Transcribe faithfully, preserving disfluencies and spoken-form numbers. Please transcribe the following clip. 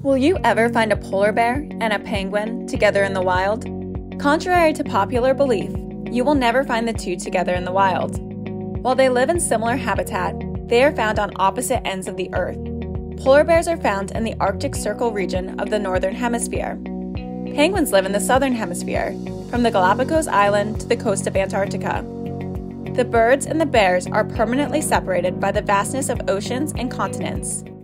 Will you ever find a polar bear and a penguin together in the wild? Contrary to popular belief, you will never find the two together in the wild. While they live in similar habitat, they are found on opposite ends of the Earth. Polar bears are found in the Arctic Circle region of the Northern Hemisphere. Penguins live in the Southern Hemisphere, from the Galapagos Island to the coast of Antarctica. The birds and the bears are permanently separated by the vastness of oceans and continents.